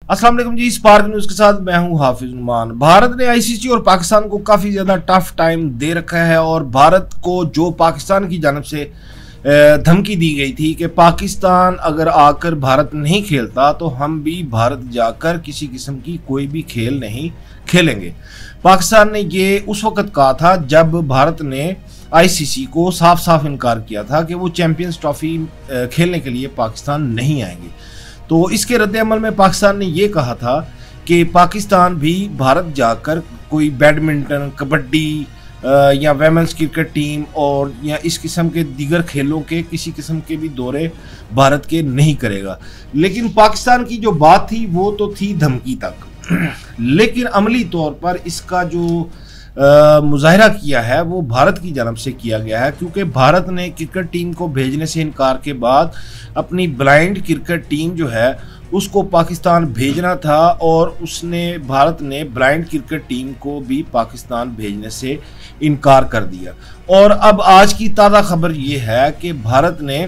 अस्सलाम वालेकुम जी, spark news के साथ मैं हूं हाफिज नुमान। भारत ने आईसीसी और पाकिस्तान को काफ़ी ज़्यादा टफ टाइम दे रखा है और भारत को जो पाकिस्तान की जानब से धमकी दी गई थी कि पाकिस्तान अगर आकर भारत नहीं खेलता तो हम भी भारत जाकर किसी किस्म की कोई भी खेल नहीं खेलेंगे। पाकिस्तान ने ये उस वक्त कहा था जब भारत ने आईसीसी को साफ साफ इनकार किया था कि वो चैंपियंस ट्रॉफी खेलने के लिए पाकिस्तान नहीं आएंगे। तो इसके रद्द-ए-अमल में पाकिस्तान ने ये कहा था कि पाकिस्तान भी भारत जाकर कोई बैडमिंटन, कबड्डी या वेमेंस क्रिकेट टीम और या इस किस्म के दीगर खेलों के किसी किस्म के भी दौरे भारत के नहीं करेगा। लेकिन पाकिस्तान की जो बात थी वो तो थी धमकी तक, लेकिन अमली तौर पर इसका जो मुजाहिरा किया है वो भारत की जानब से किया गया है, क्योंकि भारत ने क्रिकेट टीम को भेजने से इनकार के बाद अपनी ब्लाइंड क्रिकेट टीम जो है उसको पाकिस्तान भेजना था और भारत ने ब्लाइंड क्रिकेट टीम को भी पाकिस्तान भेजने से इनकार कर दिया। और अब आज की ताज़ा खबर ये है कि भारत ने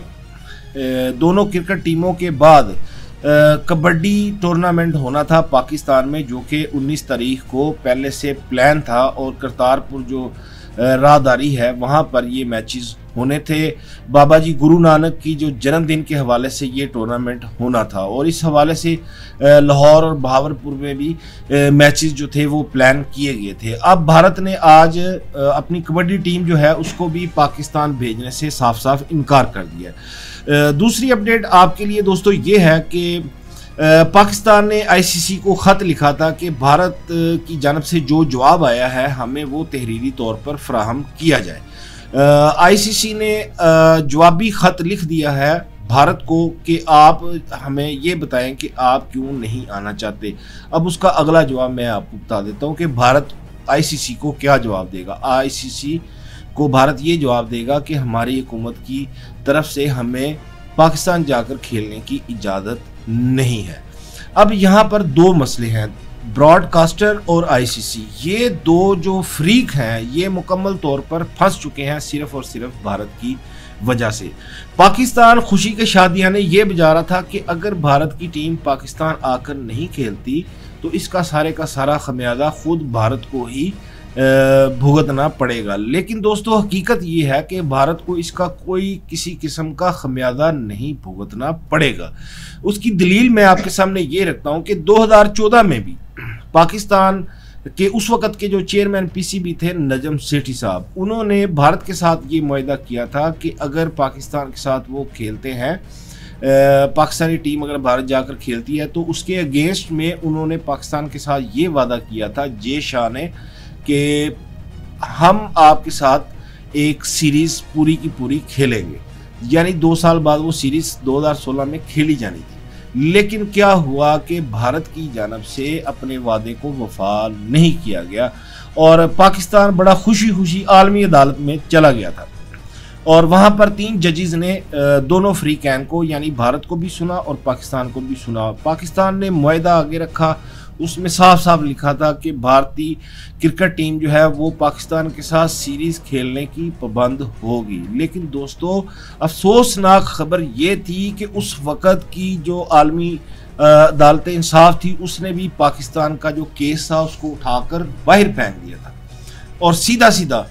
दोनों क्रिकेट टीमों के बाद कबड्डी टूर्नामेंट होना था पाकिस्तान में, जो कि 19 तारीख को पहले से प्लान था और करतारपुर जो राहदारी है वहाँ पर ये मैचेस होने थे। बाबा जी गुरु नानक की जो जन्मदिन के हवाले से ये टूर्नामेंट होना था और इस हवाले से लाहौर और बहावलपुर में भी मैचेस जो थे वो प्लान किए गए थे। अब भारत ने आज अपनी कबड्डी टीम जो है उसको भी पाकिस्तान भेजने से साफ साफ इनकार कर दिया। दूसरी अपडेट आपके लिए दोस्तों ये है कि पाकिस्तान ने आईसीसी को ख़त लिखा था कि भारत की जानब से जो जवाब आया है हमें वो तहरीरी तौर पर फराहम किया जाए। आईसीसी ने जवाबी ख़त लिख दिया है भारत को कि आप हमें ये बताएं कि आप क्यों नहीं आना चाहते। अब उसका अगला जवाब मैं आपको बता देता हूँ कि भारत आईसीसी को क्या जवाब देगा। आईसीसी को भारत ये जवाब देगा कि हमारी हुकूमत की तरफ से हमें पाकिस्तान जाकर खेलने की इजाज़त नहीं है। अब यहाँ पर दो मसले हैं, ब्रॉडकास्टर और आईसीसी। ये दो जो फ्रीक हैं ये मुकम्मल तौर पर फंस चुके हैं सिर्फ और सिर्फ भारत की वजह से। पाकिस्तान खुशी के शादियाने ये बजा रहा था कि अगर भारत की टीम पाकिस्तान आकर नहीं खेलती तो इसका सारे का सारा खमियाजा खुद भारत को ही भुगतना पड़ेगा। लेकिन दोस्तों हकीकत ये है कि भारत को इसका कोई किसी किस्म का खमियाजा नहीं भुगतना पड़ेगा। उसकी दलील मैं आपके सामने ये रखता हूँ कि 2014 में भी पाकिस्तान के उस वक़्त के जो चेयरमैन पीसीबी थे नजम सेठी साहब, उन्होंने भारत के साथ ये मुआहदा किया था कि अगर पाकिस्तान के साथ वो खेलते हैं, पाकिस्तानी टीम अगर भारत जाकर खेलती है तो उसके अगेंस्ट में उन्होंने पाकिस्तान के साथ ये वादा किया था जे शाह ने कि हम आपके साथ एक सीरीज़ पूरी की पूरी खेलेंगे। यानी 2 साल बाद वो सीरीज़ 2016 में खेली जानी थी। लेकिन क्या हुआ कि भारत की जानब से अपने वादे को वफा नहीं किया गया और पाकिस्तान बड़ा खुशी खुशी आलमी अदालत में चला गया था और वहाँ पर 3 जजेस ने दोनों फ्री कैन को यानी भारत को भी सुना और पाकिस्तान को भी सुना। पाकिस्तान ने मुआहदा आगे रखा, उसमें साफ साफ लिखा था कि भारतीय क्रिकेट टीम जो है वो पाकिस्तान के साथ सीरीज़ खेलने की पाबंद होगी। लेकिन दोस्तों अफसोसनाक खबर ये थी कि उस वक़्त की जो आलमी अदालत इंसाफ थी उसने भी पाकिस्तान का जो केस था उसको उठाकर बाहर फेंक दिया था और सीधा सीधा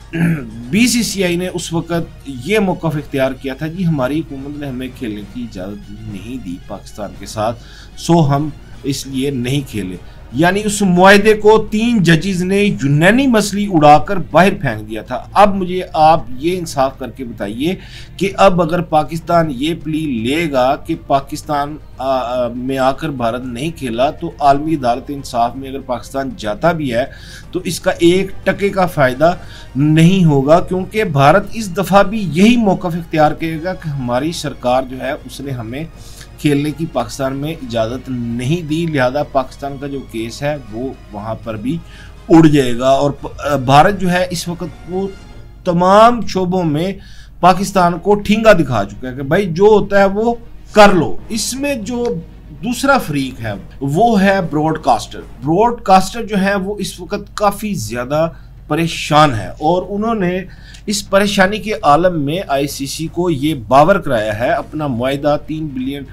बीसीसीआई ने उस वक़्त ये मौक़िफ़ इख्तियार किया था जी हमारी हुकूमत ने हमें खेलने की इजाज़त नहीं दी पाकिस्तान के साथ, सो हम इसलिए नहीं खेले। यानी उस मुआहदे को 3 जजेस ने यूनानिमसली उड़ाकर बाहर फेंक दिया था। अब मुझे आप ये इंसाफ करके बताइए कि अब अगर पाकिस्तान ये प्ली लेगा कि पाकिस्तान में आकर भारत नहीं खेला तो आलमी अदालत इंसाफ में अगर पाकिस्तान जाता भी है तो इसका 1 टके का फ़ायदा नहीं होगा, क्योंकि भारत इस दफ़ा भी यही मौक़िफ़ इख्तियार करेगा कि हमारी सरकार जो है उसने हमें खेलने की पाकिस्तान में इजाज़त नहीं दी, लिहाजा पाकिस्तान का जो केस है वो वहाँ पर भी उड़ जाएगा। और भारत जो है इस वक्त वो तमाम शोबों में पाकिस्तान को ठींगा दिखा चुका है कि भाई जो होता है वो कर लो। इसमें जो दूसरा फ्रीक है वो है ब्रॉडकास्टर। ब्रॉडकास्टर जो है वो इस वक्त काफ़ी ज़्यादा परेशान है और उन्होंने इस परेशानी के आलम में आईसीसी को ये बावर कराया है अपना मुआहदा $3 बिलियन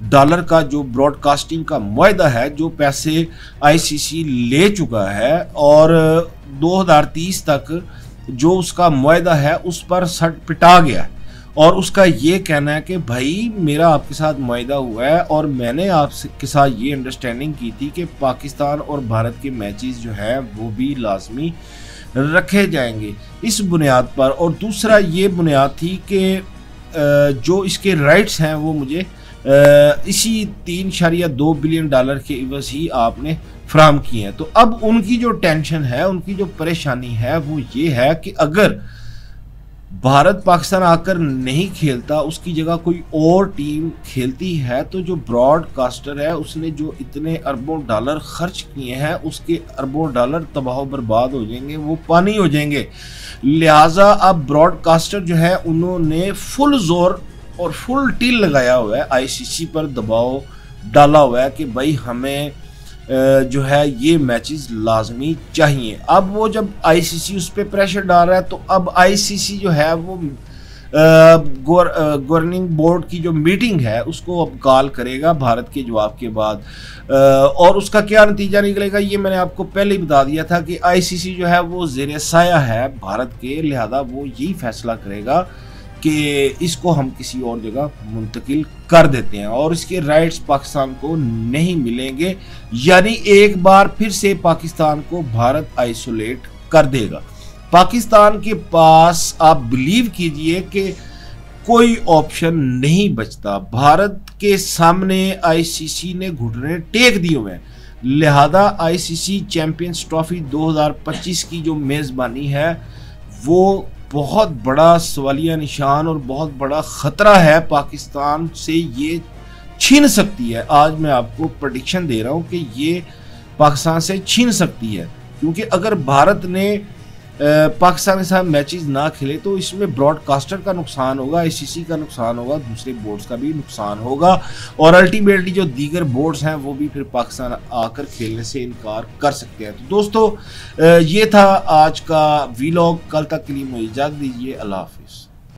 डॉलर का जो ब्रॉडकास्टिंग का मुआहदा है, जो पैसे आईसीसी ले चुका है और 2030 तक जो उसका मुआहदा है उस पर सट पिटा गया और उसका ये कहना है कि भाई मेरा आपके साथ मुआहदा हुआ है और मैंने आपके साथ ये अंडरस्टैंडिंग की थी कि पाकिस्तान और भारत के मैचेस जो है वो भी लाजमी रखे जाएंगे इस बुनियाद पर। और दूसरा ये बुनियाद थी कि जो इसके राइट्स हैं वो मुझे इसी 3.2 बिलियन डॉलर के इवज़ ही आपने फ्राहम किए हैं। तो अब उनकी जो टेंशन है, उनकी जो परेशानी है वो ये है कि अगर भारत पाकिस्तान आकर नहीं खेलता, उसकी जगह कोई और टीम खेलती है, तो जो ब्रॉडकास्टर है उसने जो इतने अरबों डॉलर खर्च किए हैं उसके अरबों डॉलर तबाह बर्बाद हो जाएंगे, वो पानी हो जाएंगे। लिहाजा अब ब्रॉडकास्टर जो है उन्होंने फुल जोर और फुल टील लगाया हुआ है, आईसीसी पर दबाव डाला हुआ है कि भाई हमें जो है ये मैचेस लाजमी चाहिए। अब वो जब आईसीसी उस पर प्रेशर डाल रहा है तो अब आईसीसी जो है वो गवर्निंग बोर्ड की जो मीटिंग है उसको अब कॉल करेगा भारत के जवाब के बाद, और उसका क्या नतीजा निकलेगा ये मैंने आपको पहले ही बता दिया था कि आईसीसी जो है वो ज़ेरे साया है भारत के, लिहाजा वो यही फैसला करेगा कि इसको हम किसी और जगह मुंतकिल कर देते हैं और इसके राइट्स पाकिस्तान को नहीं मिलेंगे, यानी एक बार फिर से पाकिस्तान को भारत आइसोलेट कर देगा। पाकिस्तान के पास आप बिलीव कीजिए कि कोई ऑप्शन नहीं बचता, भारत के सामने आईसीसी ने घुटने टेक दिए हुए हैं। लिहाजा आईसीसी चैंपियंस ट्रॉफी 2025 की जो मेज़बानी है वो बहुत बड़ा सवालिया निशान और बहुत बड़ा ख़तरा है, पाकिस्तान से ये छीन सकती है। आज मैं आपको प्रेडिक्शन दे रहा हूँ कि ये पाकिस्तान से छीन सकती है, क्योंकि अगर भारत ने पाकिस्तान के साथ मैचेस ना खेले तो इसमें ब्रॉडकास्टर का नुकसान होगा, आईसीसी का नुकसान होगा, दूसरे बोर्ड्स का भी नुकसान होगा और अल्टीमेटली जो दीगर बोर्ड्स हैं वो भी फिर पाकिस्तान आकर खेलने से इनकार कर सकते हैं। तो दोस्तों ये था आज का वीलॉग, कल तक के लिए मुझे इजाज़त दीजिए, अल्लाह हाफिज़।